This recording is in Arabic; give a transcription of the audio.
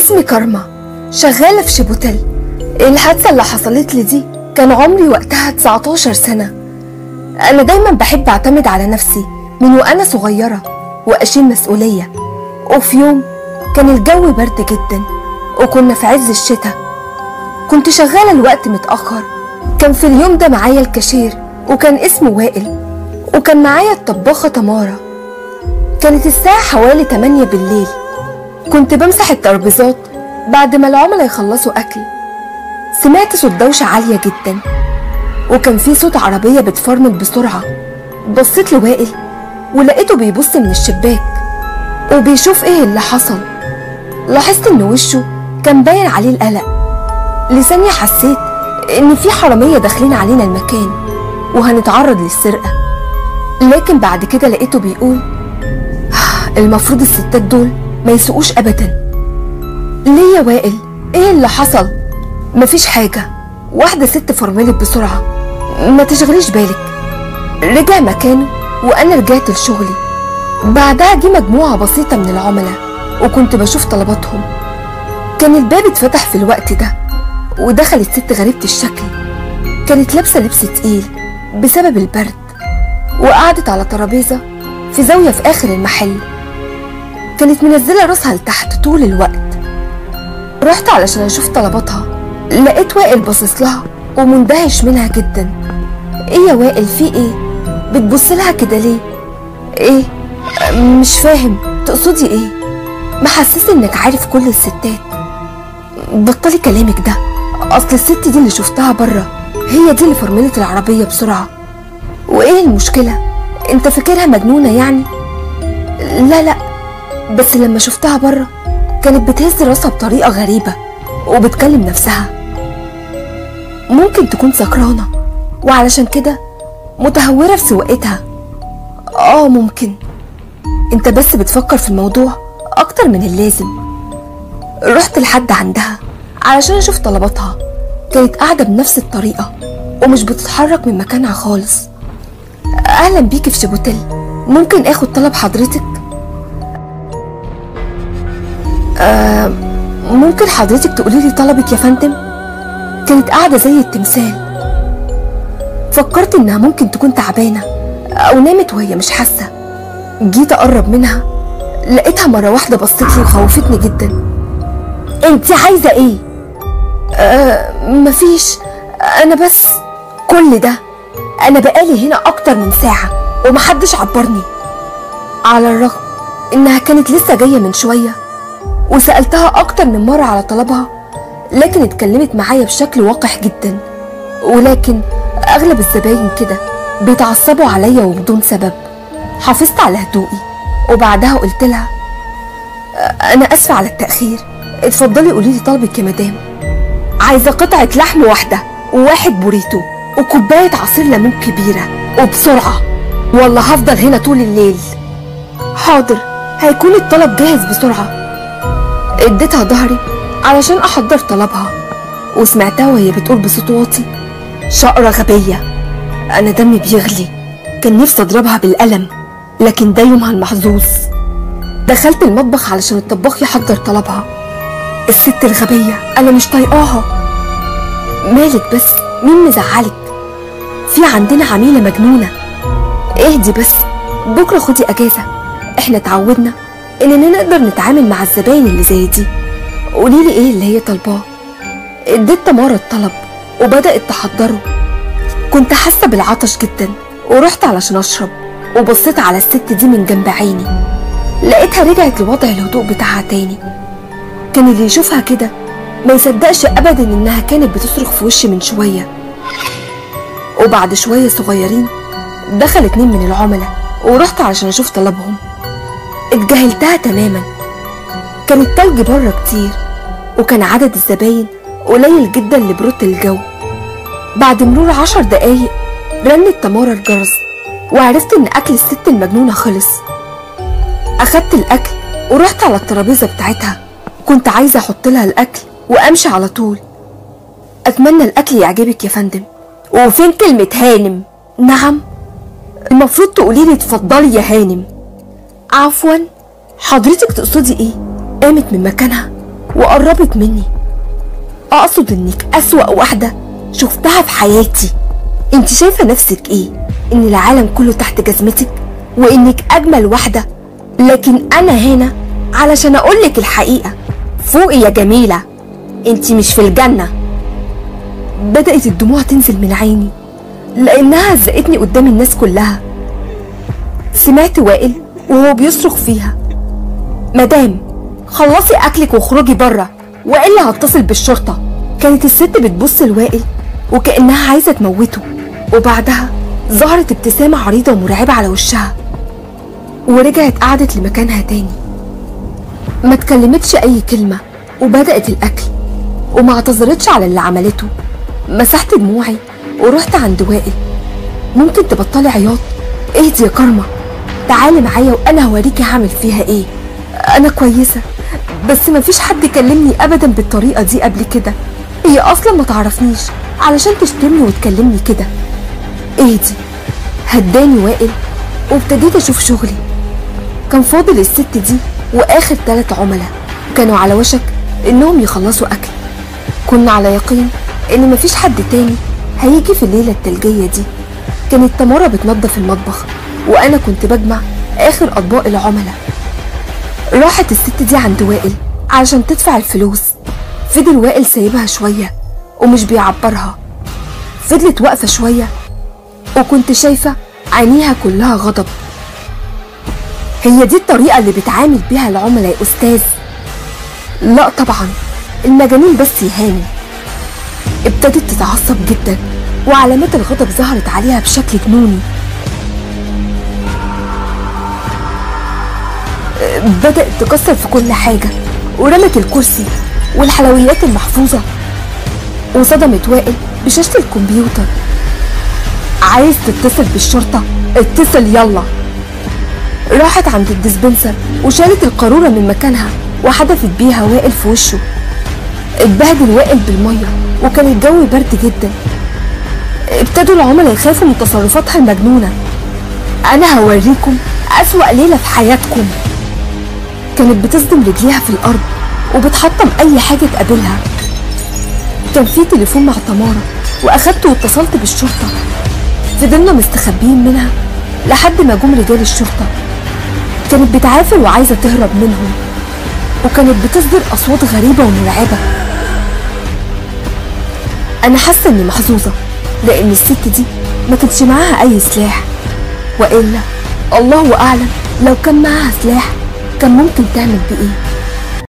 اسمي كارما، شغالة في شيبوتيل. الحادثة اللي حصلت لي دي كان عمري وقتها 19 سنة. أنا دايما بحب أعتمد على نفسي من وأنا صغيرة وأشيل مسؤولية. وفي يوم كان الجو برد جدا وكنا في عز الشتاء. كنت شغالة الوقت متأخر. كان في اليوم ده معايا الكاشير وكان اسمه وائل، وكان معايا الطباخة تمارا. كانت الساعة حوالي 8 بالليل. كنت بمسح الترابيزات بعد ما العملاء يخلصوا أكل. سمعت صوت دوشة عالية جدا، وكان في صوت عربية بتفرمل بسرعة. بصيت لوائل ولقيته بيبص من الشباك وبيشوف ايه اللي حصل. لاحظت ان وشه كان باين عليه القلق. لثانية حسيت ان في حرامية داخلين علينا المكان وهنتعرض للسرقة. لكن بعد كده لقيته بيقول المفروض الستات دول ما يسوقوش ابدا. ليه يا وائل؟ ايه اللي حصل؟ مفيش حاجة، واحدة ست فرملت بسرعة، ما تشغليش بالك. رجع مكانه وانا رجعت لشغلي. بعدها جه مجموعة بسيطة من العملاء وكنت بشوف طلباتهم. كان الباب اتفتح في الوقت ده ودخلت ست غريبة الشكل. كانت لابسة لبس تقيل بسبب البرد، وقعدت على ترابيزة في زاوية في آخر المحل. كانت منزلة راسها لتحت طول الوقت. رحت علشان اشوف طلباتها، لقيت وائل باصص لها ومندهش منها جدا. ايه يا وائل، في ايه؟ بتبص لها كده ليه؟ ايه؟ مش فاهم، تقصدي ايه؟ محسس انك عارف كل الستات. بطلي كلامك ده، اصل الست دي اللي شفتها بره هي دي اللي فرملت العربية بسرعة. وايه المشكلة؟ انت فاكرها مجنونة يعني؟ لا لا، بس لما شفتها بره كانت بتهز راسها بطريقة غريبة وبتكلم نفسها. ممكن تكون سكرانة وعلشان كده متهورة في سواقتها. ممكن. انت بس بتفكر في الموضوع اكتر من اللازم. رحت لحد عندها علشان اشوف طلباتها. كانت قاعدة بنفس الطريقة ومش بتتحرك من مكانها خالص. اهلا بيكي في شيبوتيل، ممكن اخد طلب حضرتك؟ ممكن حضرتك تقولي لي طلبك يا فندم؟ كانت قاعدة زي التمثال. فكرت انها ممكن تكون تعبانة او نامت وهي مش حاسة. جيت اقرب منها لقيتها مرة واحدة بصت لي وخوفتني جدا. انت عايزة ايه؟ مفيش، انا بس كل ده انا بقالي هنا اكتر من ساعة ومحدش عبرني. على الرغم انها كانت لسه جاية من شوية وسألتها اكتر من مرة على طلبها، لكن اتكلمت معايا بشكل وقح جدا. ولكن اغلب الزباين كده بيتعصبوا عليا وبدون سبب. حافظت على هدوئي وبعدها قلت لها انا اسفة على التأخير، اتفضلي قولي لي طلبك يا مدام. عايزة قطعة لحم واحدة وواحد بوريتو وكوباية عصير ليمون كبيرة وبسرعة، والله هفضل هنا طول الليل. حاضر، هيكون الطلب جاهز بسرعة. اديتها ظهري علشان احضر طلبها وسمعتها وهي بتقول بصوت واطي شقرة غبية. انا دمي بيغلي، كان نفسي اضربها بالقلم، لكن ده يومها المحظوظ. دخلت المطبخ علشان الطباخ يحضر طلبها. الست الغبية انا مش طايقاها. مالك بس؟ مين مزعلك؟ في عندنا عميلة مجنونة. اهدي بس، بكرة خدي اجازة. احنا اتعودنا اننا نقدر نتعامل مع الزباين اللي زي دي. قوليلي ايه اللي هي طالباه. اديت تمارا الطلب وبدأت تحضره. كنت حاسة بالعطش جدا ورحت علشان اشرب، وبصيت على الست دي من جنب عيني. لقيتها رجعت لوضع الهدوء بتاعها تاني. كان اللي يشوفها كده ما يصدقش ابدا انها كانت بتصرخ في وشي من شوية. وبعد شوية صغيرين دخل 2 من العملاء ورحت علشان اشوف طلبهم. اتجاهلتها تماما. كان التلج بره كتير وكان عدد الزباين قليل جدا لبرودة الجو. بعد مرور 10 دقايق رنت تمارا الجرس وعرفت ان اكل الست المجنونة خلص. اخدت الاكل ورحت على الترابيزة بتاعتها. كنت عايزة احط لها الاكل وامشي على طول. اتمنى الاكل يعجبك يا فندم. وفين كلمة هانم؟ نعم، المفروض تقولي لي اتفضلي يا هانم. عفوا، حضرتك تقصدي ايه؟ قامت من مكانها وقربت مني. اقصد انك اسوأ واحدة شفتها في حياتي. انت شايفة نفسك ايه؟ ان العالم كله تحت جزمتك وانك اجمل واحدة، لكن انا هنا علشان اقولك الحقيقة. فوقي يا جميلة، انت مش في الجنة. بدأت الدموع تنزل من عيني لانها هزقتني قدام الناس كلها. سمعت وائل وهو بيصرخ فيها: مدام خلصي اكلك واخرجي بره والا هتصل بالشرطة. كانت الست بتبص لوائل وكأنها عايزة تموته، وبعدها ظهرت ابتسامة عريضة ومرعبة على وشها ورجعت قعدت لمكانها تاني. ما اتكلمتش اي كلمة وبدأت الاكل وما اعتذرتش على اللي عملته. مسحت دموعي ورحت عند وائل: ممكن تبطلي عياط؟ اهدي يا كارما، تعالي معايا وانا هوريكي هعمل فيها ايه. انا كويسة، بس مفيش حد كلمني ابدا بالطريقة دي قبل كده. هي اصلا ما تعرفنيش علشان تشتمني وتكلمني كده. اهدي. هداني وائل وابتديت اشوف شغلي. كان فاضل الست دي واخر 3 عملاء كانوا على وشك انهم يخلصوا اكل. كنا على يقين ان مفيش حد تاني هيجي في الليلة التلجية دي. كانت تمارا بتنظف المطبخ وانا كنت بجمع اخر اطباق العملاء. راحت الست دي عند وائل علشان تدفع الفلوس. فضل وائل سايبها شوية ومش بيعبرها. فضلت واقفة شوية وكنت شايفة عينيها كلها غضب. هي دي الطريقة اللي بتعامل بيها العملاء يا أستاذ؟ لا طبعا، المجانين بس يهاني. ابتدت تتعصب جدا وعلامات الغضب ظهرت عليها بشكل جنوني. بدأت تكسر في كل حاجة ورمت الكرسي والحلويات المحفوظة وصدمت وائل بشاشة الكمبيوتر. عايز تتصل بالشرطة؟ اتصل يلا. راحت عند الديسبنسر وشالت القارورة من مكانها وحدفت بيها وائل في وشه. اتبهدل وائل بالمية وكان الجو برد جدا. ابتدوا العملاء يخافوا من تصرفاتها المجنونة. انا هوريكم اسوأ ليلة في حياتكم. كانت بتصدم رجليها في الارض وبتحطم اي حاجة تقابلها. كان في تليفون مع تمارا واخدته واتصلت بالشرطة. فضلنا مستخبيين منها لحد ما جم رجال الشرطة. كانت بتعافر وعايزة تهرب منهم وكانت بتصدر اصوات غريبة ومرعبة. انا حاسة اني محظوظة لان الست دي ما كانش معاها اي سلاح، والا الله اعلم لو كان معاها سلاح كان ممكن تعمل بايه.